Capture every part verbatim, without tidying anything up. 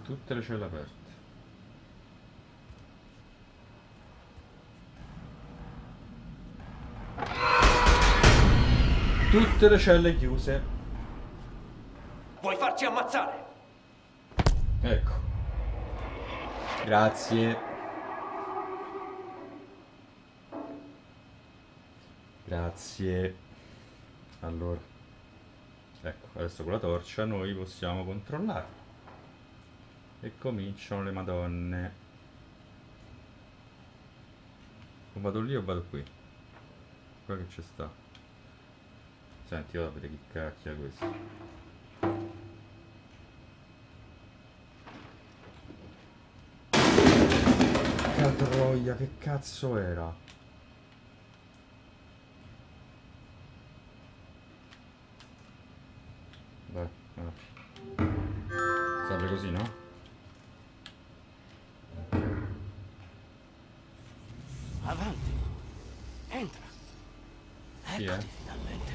Tutte le celle aperte. Tutte le celle chiuse. Vuoi farci ammazzare? Ecco. Grazie. Grazie. Allora. Ecco, adesso con la torcia noi possiamo controllare. E cominciano le madonne. O vado lì o vado qui? Qua che c'è sta. Senti, ora vedete che cacchio è questo. Che troia, che cazzo era? Vai, vai. Serve così, no? Avanti. Entra. Chi è? Eccoti finalmente.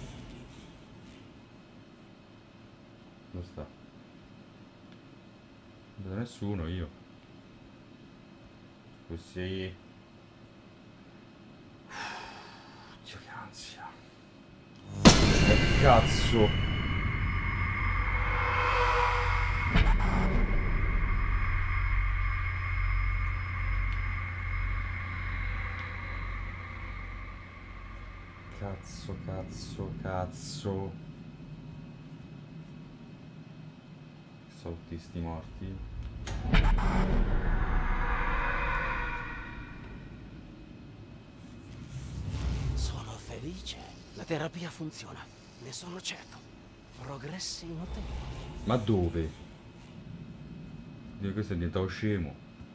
Dove sta? Non vedo nessuno, io. Così. Dio, che ansia. Che cazzo. Cazzo, cazzo, cazzo. Sono tutti sti morti. Sono felice. La terapia funziona. Ne sono certo. Progressi notevoli. Ma dove? Dio, questo è diventato scemo.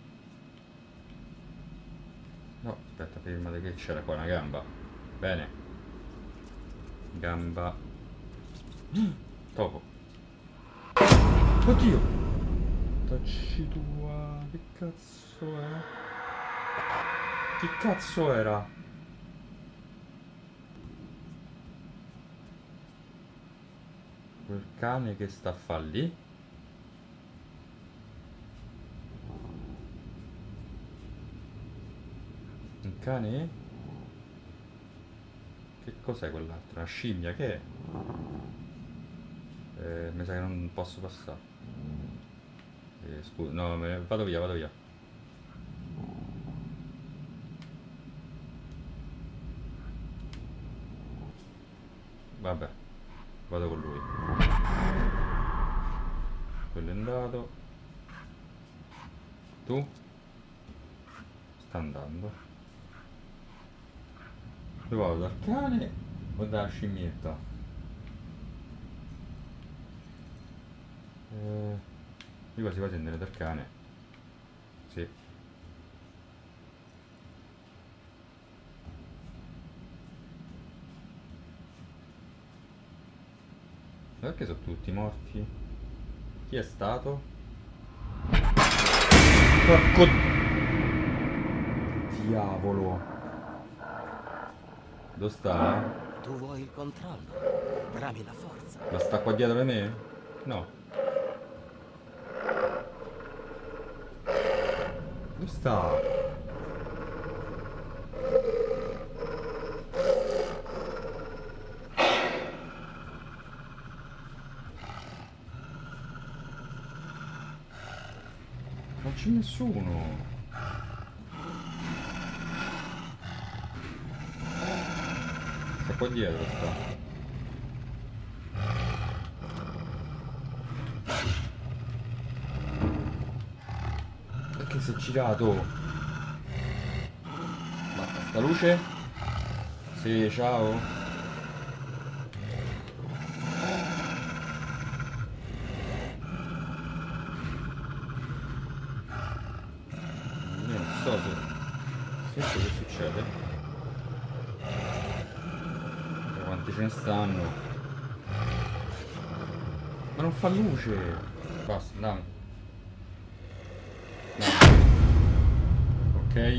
No, aspetta, fermate che c'era qua una gamba. Bene. Gamba. Topo. Oddio. Tacci tua. Che cazzo è? Che cazzo era? Quel cane che sta a fa lì? Un cane? Che cos'è quell'altro? Una scimmia? Che è? Eh, mi sa che non posso passare. Eh, scusa, no, me ne... vado via, vado via. Vabbè, vado con lui. Quello è andato. Tu? Sta andando. Dove vado? Dal cane o dalla scimmietta? Eh, io quasi quasi andare dal cane. Sì. Perché sono tutti morti? Chi è stato? Porco diavolo! Dove sta? Tu vuoi il controllo. Brami la forza. Ma sta qua dietro di me? No. Dove sta? Non c'è nessuno. Sta qua dietro, sta. Perché si è girato? Ma sta luce? Sì, ciao. Io non so se... Senti che succede? Quanti ce ne stanno? Ma non fa luce! Basta, andiamo. Andiamo. Ok.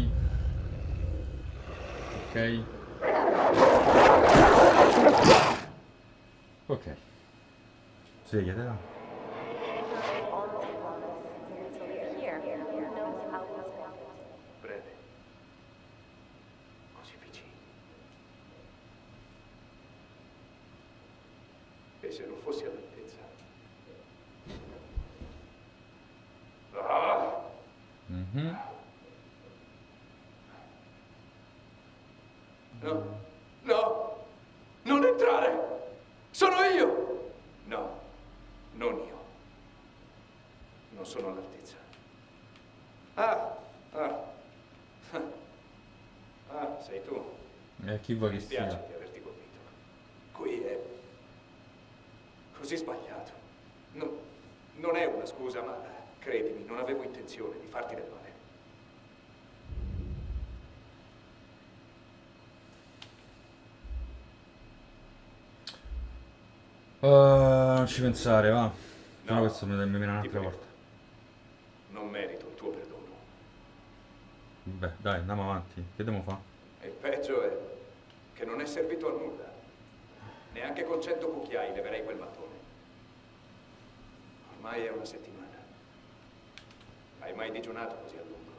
Ok. Ok. Svegliate là. E se non fossi all'altezza? Ah! Mhm. No, no, non entrare! Sono io! No, non io. Non sono all'altezza. Ah, ah. Ah, sei tu. E chi vuoi Mi che spiace sia? di averti colpito. Qui è così sbagliato. No, non è una scusa, ma credimi, non avevo intenzione di farti del male. Oh, non ci pensare, va. No, No, questo mi mi viene ti un'altra prego. volta. Non merito il tuo perdono. Beh, dai, andiamo avanti. Che dobbiamo fare? E il peggio è che non è servito a nulla. Neanche con cento cucchiai leverei quel mattone. Ormai è una settimana. Hai mai digiunato così a lungo?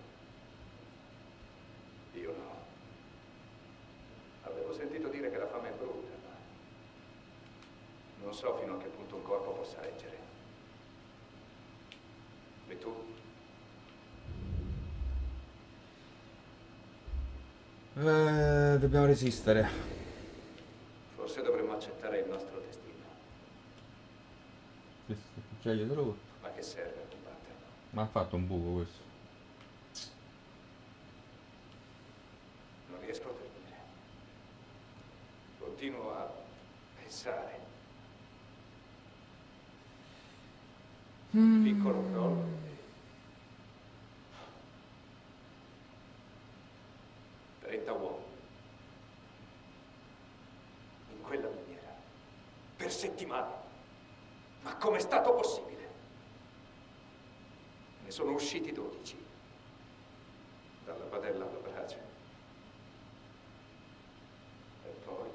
Io no. Avevo sentito dire che la fame è brutta, ma non so fino a che punto un corpo possa reggere. E tu? Eh, dobbiamo resistere. Forse dovremmo accettare il nostro destino. Questo cucchiaio te l'ho rotto. Ma che serve a combatterlo? Ma ha fatto un buco questo. Non riesco a dormire. Continuo a pensare. Piccolo crollo e trenta uomini. In quella maniera. Per settimane. Ma com'è stato possibile? Ne sono usciti dodici. Dalla padella alla brace. E poi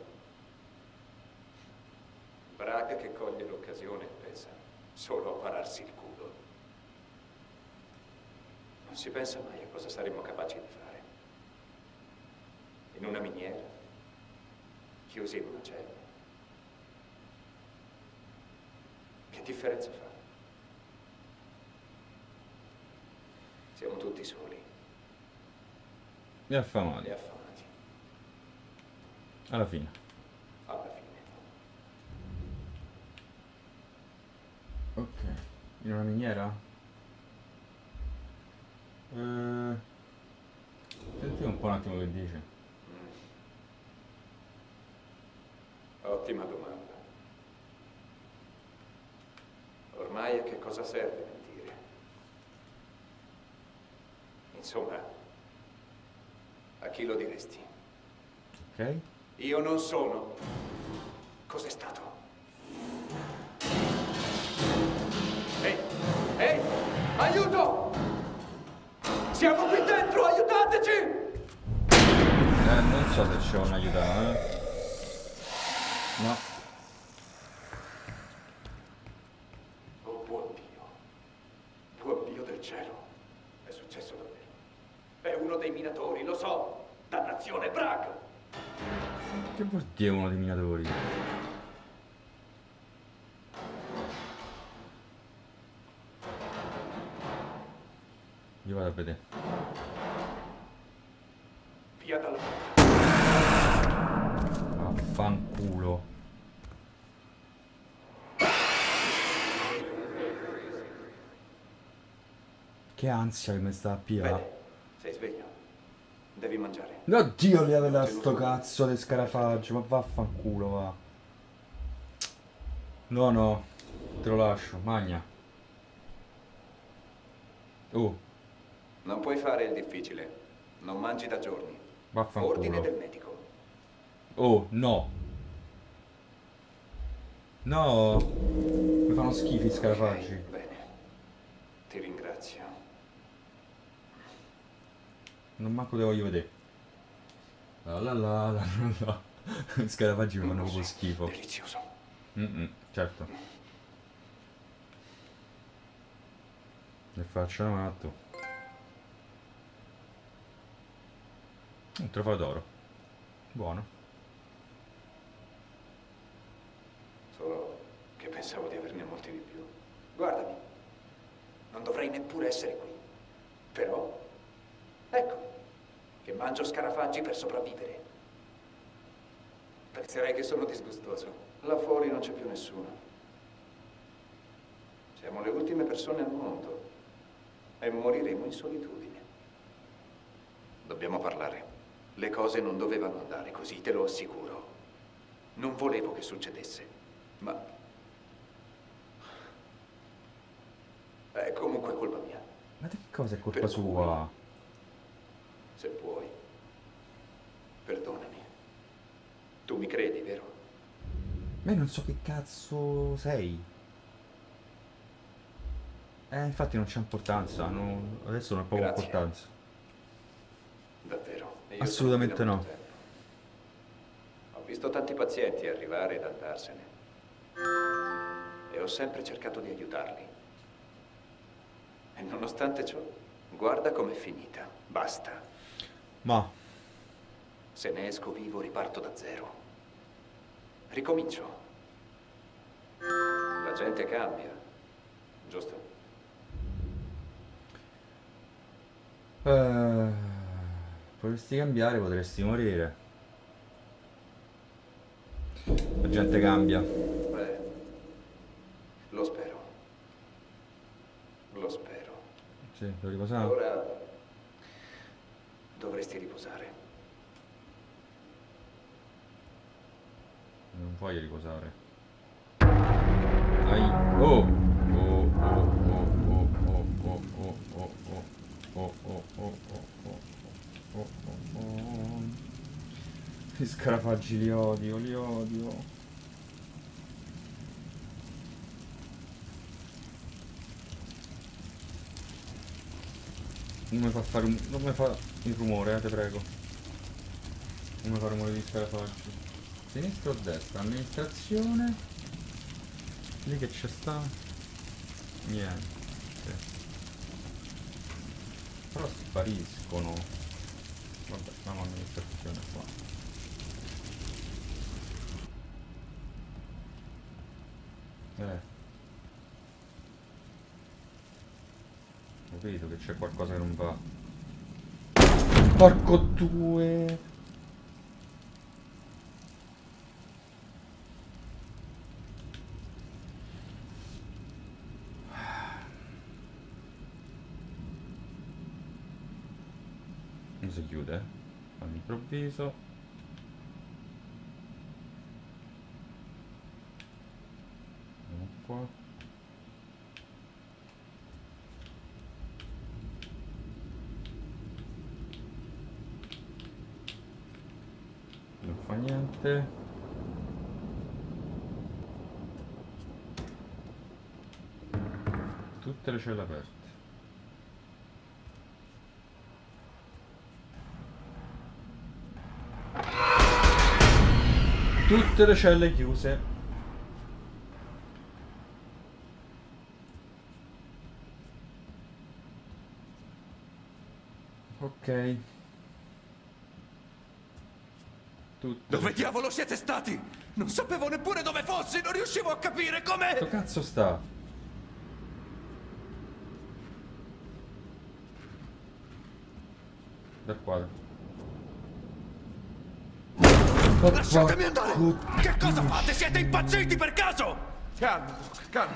Bragg che coglie l'occasione e pensa solo a pararsi il culo. Non si pensa mai a cosa saremmo capaci di fare. In una miniera, chiusi in una cella. Che differenza fa? Siamo tutti soli E affamati. e affamati. Alla fine. Alla fine. Ok. In una miniera? Eh... Sentiamo un po' un attimo che dice. Mm. Ottima domanda. Ormai a che cosa serve mentire? Insomma, a chi lo diresti? Ok? Io non sono. Cos'è stato? Ehi! Ehi! Aiuto! Siamo qui dentro, aiutateci! Eh, non so se c'è un'aiuta, eh. No. Oh, buon Dio. Buon Dio del cielo. È successo davvero. È uno dei minatori, lo so. Dannazione, Bragg! Che vuol dire uno dei minatori? Io vado a vedere. Via dalla porta. Affanculo. Che ansia che mi sta a pigliare. Bene, sei sveglio. Devi mangiare. Oddio, li aveva sto cazzo di scarafaggio, ma vaffanculo, va. No, no, te lo lascio, magna. Oh, Non puoi fare il difficile. Non mangi da giorni. vaffanculo. Ordine del medico. Oh, no. No. Mi fanno schifo i scarafaggi. Ok, bene. Ti ringrazio. Non manco te voglio vedere. La la la la la la. I scarafaggi mi fanno proprio schifo. Delizioso. Mm-mm, certo. Ne faccio un matto. Un trofeo d'oro. Buono. Sono Pensavo di averne molti di più. Guardami, non dovrei neppure essere qui. Però, ecco, che mangio scarafaggi per sopravvivere. Penserei che sono disgustoso. Là fuori non c'è più nessuno. Siamo le ultime persone al mondo e moriremo in solitudine. Dobbiamo parlare. Le cose non dovevano andare così, te lo assicuro. Non volevo che succedesse, ma... è comunque colpa mia. Ma di che cosa è colpa Per sua? cui, se puoi, perdonami. Tu mi credi, vero? Ma io non so che cazzo sei. Eh, infatti non c'è importanza, non- adesso non ha proprio Grazie. importanza. Davvero. E io Assolutamente sono qui da no. molto tempo. Ho visto tanti pazienti arrivare ed andarsene. E ho sempre cercato di aiutarli. E nonostante ciò, guarda com'è finita. Basta. Ma, Se ne esco vivo, riparto da zero. Ricomincio. La gente cambia, giusto? eh, potresti cambiare, potresti morire. La gente cambia. Beh, lo spero. Lo spero. Sì, devo riposare. Ora dovresti riposare. Non voglio riposare. Ai. Oh! Oh, oh, oh, oh, oh, oh, oh, oh, oh, oh, oh, oh, oh, oh, oh, oh. Gli scarafaggi li odio, li odio. Non mi fa fare un... non mi fa il rumore, eh, te prego. Non mi fa rumore di scarafaggi. Sinistra o destra? Amministrazione. Lì che c'è sta? Niente. Però spariscono. Vabbè, andiamo amministrazione qua. Eh. Vedo che c'è qualcosa che non va. Porco due! Non si chiude, eh? All'improvviso. Andiamo qua. Non fa niente. Tutte le celle aperte. Tutte le celle chiuse. Ok. Tutte. Dove diavolo siete stati? Non sapevo neppure dove fossi, non riuscivo a capire come... Dove cazzo sta? Dal quadro. Lasciatemi andare! Che cosa fate? Siete impazziti per caso? Calma, Doc, calma.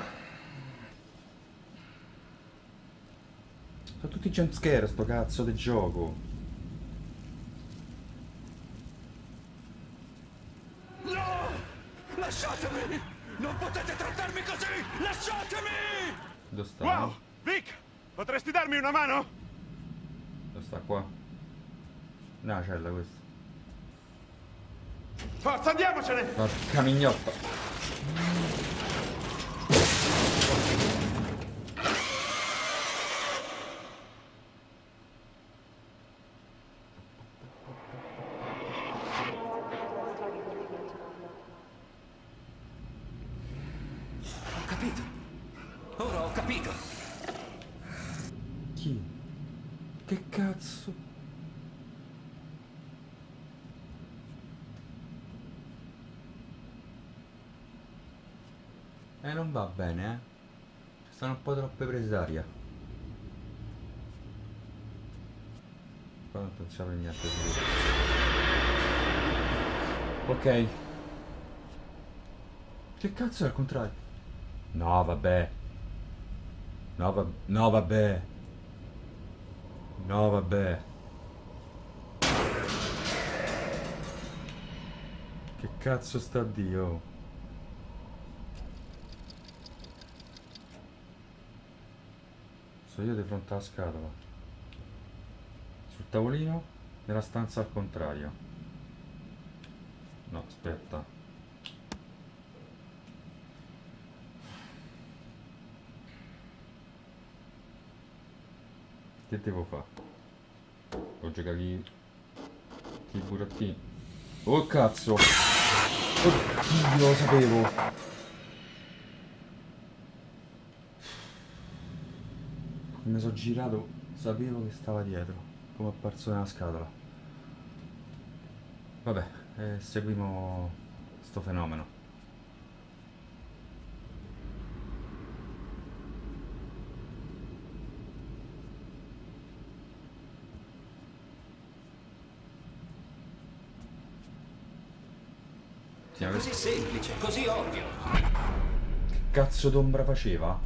Sono tutti jumpscare sto cazzo di gioco. No! Lasciatemi! Non potete trattarmi così! Lasciatemi! Dove sta? Wow! Vic! Potresti darmi una mano? Dove sta qua? No, cella questa. Forza, andiamocene! Porca mignotta. Ho capito. Ora ho capito. Chi? Che cazzo? Eh, non va bene, eh. Ci stanno un po' troppe prese d'aria. Qua non pensavo niente. Ok. Che cazzo è al contrario? No, vabbè. No, va- no, vabbè. No, vabbè. Che cazzo sta Dio? Sono io di fronte alla scatola. Sul tavolino, nella stanza al contrario. No, aspetta. Che devo fare? Devo giocare i... i burattini. Oh cazzo! Oddio, lo sapevo! Mi sono girato, sapevo che stava dietro, come apparso nella scatola. Vabbè, eh, seguimo sto fenomeno. Sì, Così semplice, così ovvio. che cazzo d'ombra faceva?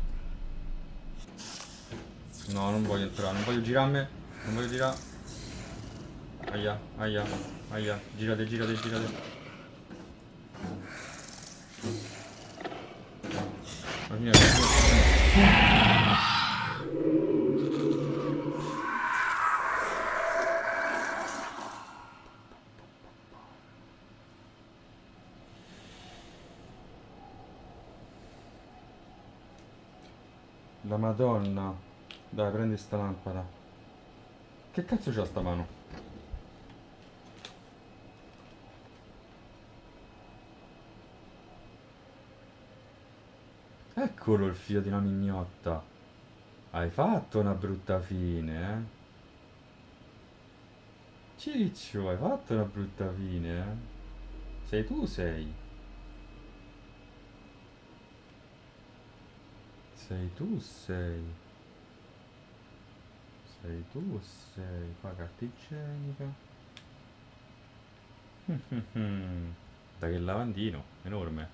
No, non voglio entrare, non voglio girarmi, non voglio girare. Aia, aia, aia, girate, girate, girate. Alla fine, la Madonna. Dai, prendi sta lampada. Che cazzo c'ha sta mano? Eccolo il figlio di una mignotta. Hai fatto una brutta fine, eh? Ciccio, hai fatto una brutta fine, eh? Sei tu, sei. Sei tu, sei. Sei tu, sei. Qua carta igienica. Da che lavandino, enorme.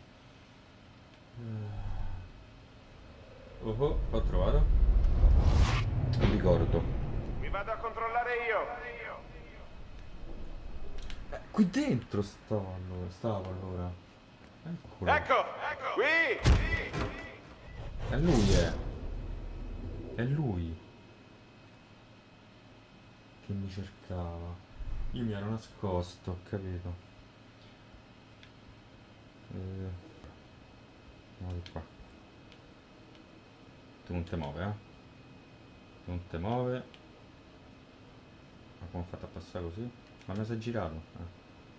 Oh, oh, l'ho trovato. Un ricordo. Mi vado a controllare io. Eh, qui dentro stavo allora, stavo allora. Eccolo. Ecco, ecco, qui. È lui, è. È lui. Che mi cercava. Io mi ero nascosto, ho capito. Eh, guarda qua. Tu non te muove, eh? Tu non te muove. Ma come ho fatto a passare così? Ma mi si è girato. Eh.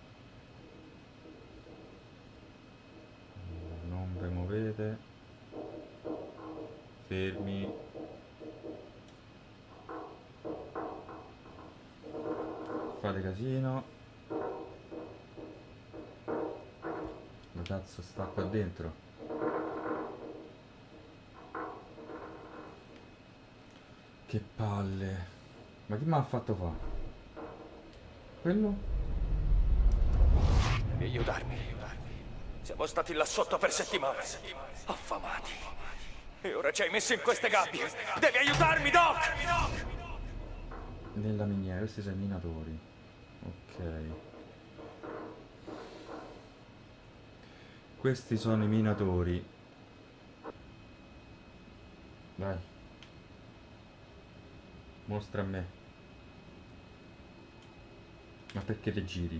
Non vi muovete. Fermi. Fate casino. Ma cazzo sta qua dentro? Che palle. Ma chi mi ha fatto fare? Quello? Devi aiutarmi, aiutarmi. Siamo stati là sotto per settimane. Affamati. E ora ci hai messo in queste gabbie. Devi aiutarmi, Doc! Nella miniera, questi sono i minatori. Ok. Questi sono i minatori. Vai. Mostra a me. Ma perché te giri?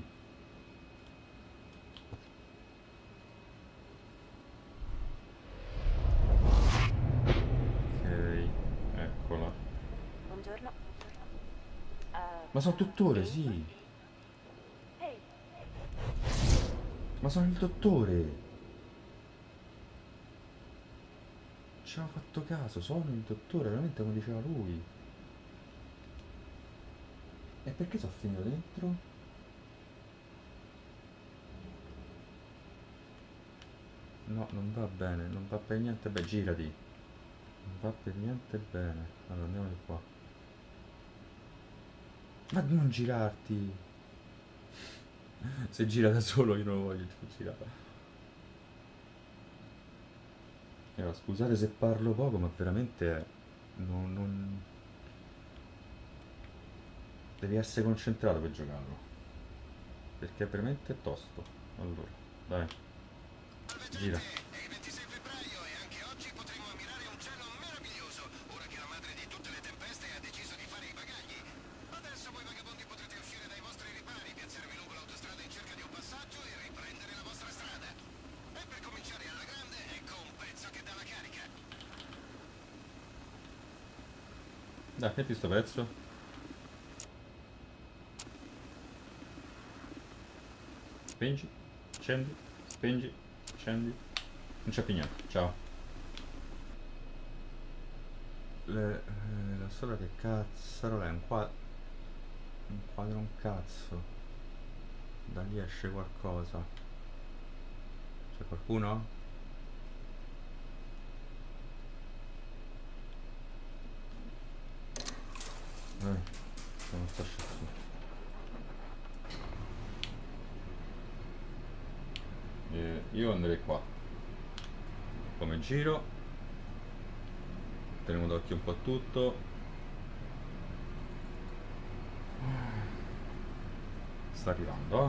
Ok, eccola. Buongiorno. Uh, Ma sono il dottore, sì. Ehi, Ma sono il dottore. Ci avevo fatto caso, sono il dottore, veramente come diceva lui. E perché sono finito dentro? No, non va bene, non va per niente bene. Girati. Non va per niente bene. Allora andiamo di qua. Ma non girarti. Se gira da solo io non lo voglio girare. Allora, scusate se parlo poco, ma veramente non, non... devi essere concentrato per giocarlo. Perché è veramente tosto. Allora, dai. Gira. Dai, metti sto pezzo. Spingi, scendi, spingi, scendi. Non c'è più niente, ciao. Le, eh, la storia che cazzarola è un quadro. Un quadro un cazzo. Da lì esce qualcosa. C'è qualcuno? Eh, non sta scendo. Eh, io andrei qua. Come giro. Teniamo d'occhio un po' tutto. Sta arrivando,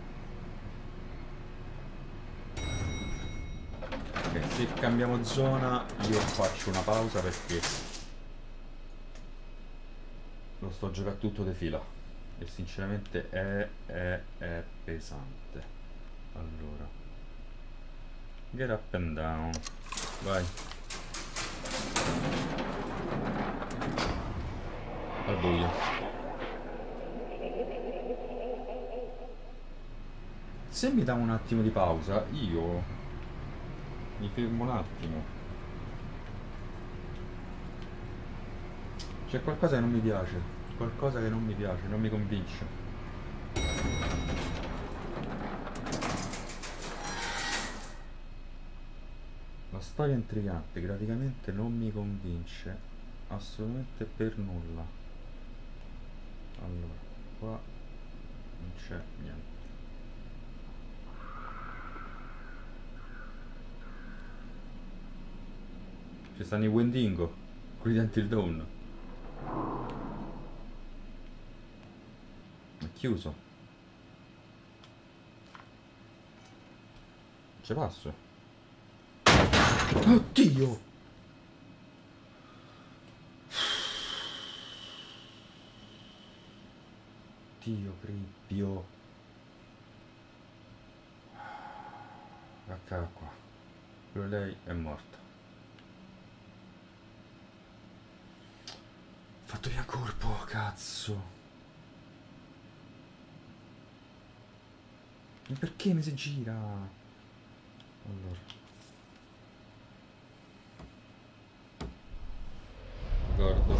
eh. Ok, se cambiamo zona io faccio una pausa perché lo sto giocando tutto di fila e sinceramente è, è, è pesante. Allora, get up and down, vai al buio. Se mi dà un attimo di pausa io mi fermo un attimo. C'è qualcosa che non mi piace, qualcosa che non mi piace, non mi convince. La storia è intrigante, graficamente non mi convince assolutamente per nulla. Allora, qua non c'è niente. Ci stanno i Wendigo, quelli di Until Dawn. È chiuso. Non ci passo. Oddio! Dio cribbio. Eccola qua. Però lei è morta. Ho fatto via corpo, cazzo. Ma perché mi si gira? Allora. Ricordo.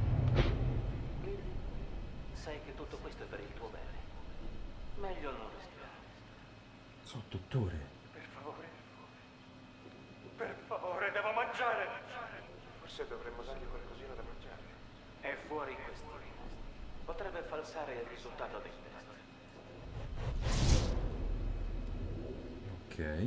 Sai che tutto questo è per il tuo bene. Meglio non rischiare. Sono dottore. Per favore. Per favore, devo mangiare. Forse dovremmo dargli qualcosina da mangiare. È fuori questione. Potrebbe falsare il risultato del test. Ok.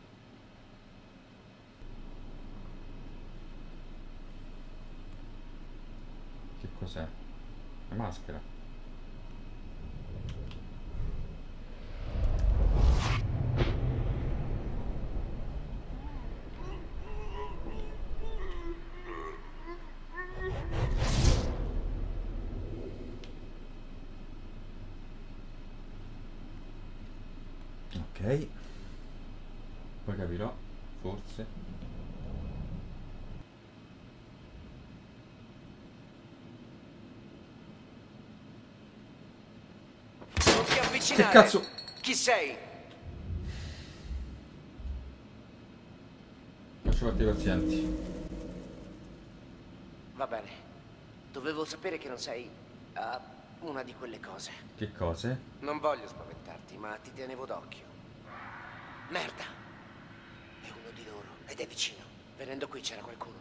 Che cos'è? Una maschera. Ok. Poi capirò, forse. Non ti avvicinare! Che cazzo? Chi sei? Faccio partire i pazienti. Va bene. Dovevo sapere che non sei uh, una di quelle cose. Che cose? Non voglio spaventarti, ma ti tenevo d'occhio. Merda! È uno di loro ed è vicino. Venendo qui c'era qualcuno.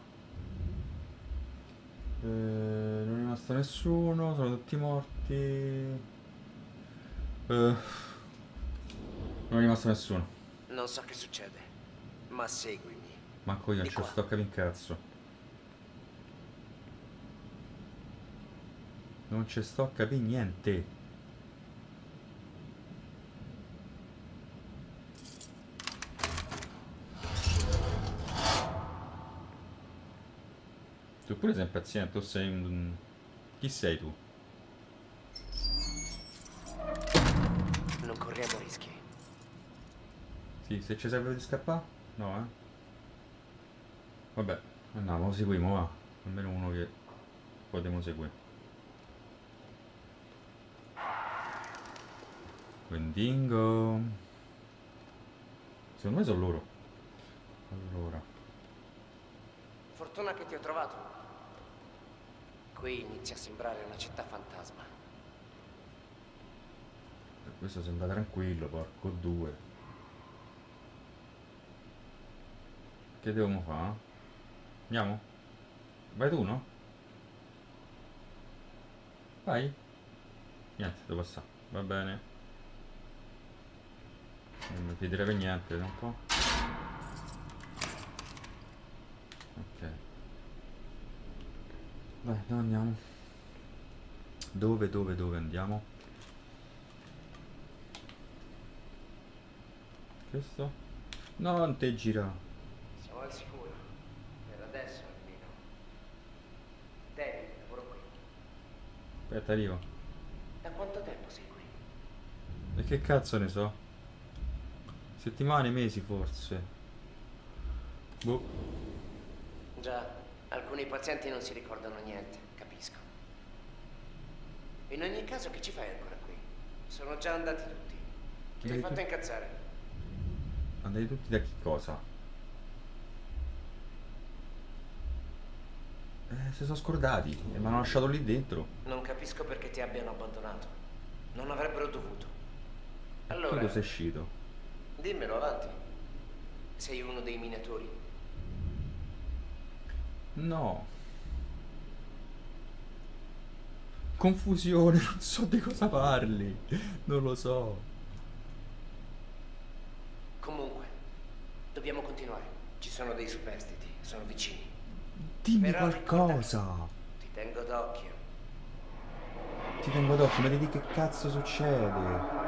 Eh, non è rimasto nessuno, sono tutti morti. Eh, non è rimasto nessuno. Non so che succede, ma seguimi. Manco io non Di ci qua. sto a capire un cazzo. Non ci sto a capire niente. Tu pure sei impaziente, tu sei un... Chi sei tu? Non corriamo rischi. Sì, se ci serve di scappare? No, eh? Vabbè, andiamo, lo seguiamo, va. Almeno uno che potremo seguire. Wendigo. Secondo me sono loro. Allora. Fortuna che ti ho trovato. Qui inizia a sembrare una città fantasma. Questo sembra tranquillo, porco due. Che dobbiamo fare? Andiamo? Vai tu, no? Vai? Niente, devo passare. Va bene. Non mi fiderei per niente, da un po'. Ok. Vai, dove andiamo? Dove, dove, dove andiamo? Questo? No, non te gira. Siamo al sicuro. Per adesso almeno. David, lavoro qui. Aspetta, arrivo. Da quanto tempo sei qui? E che cazzo ne so? Settimane, mesi forse. Boh. Già, alcuni pazienti non si ricordano niente, capisco. In ogni caso, che ci fai ancora qui? Sono già andati tutti. Chi li hai Andati fatto tu- incazzare? Andate tutti da che cosa? Eh, si sono scordati e mi hanno lasciato lì dentro. Non capisco perché ti abbiano abbandonato. Non avrebbero dovuto. Tu Allora, dove sei uscito? dimmelo avanti. Sei uno dei minatori? No. Confusione, non so di cosa parli. Non lo so. Comunque, dobbiamo continuare. Ci sono dei superstiti, sono vicini. Dimmi Però qualcosa. Ti tengo d'occhio. Ti tengo d'occhio, ma di che cazzo succede?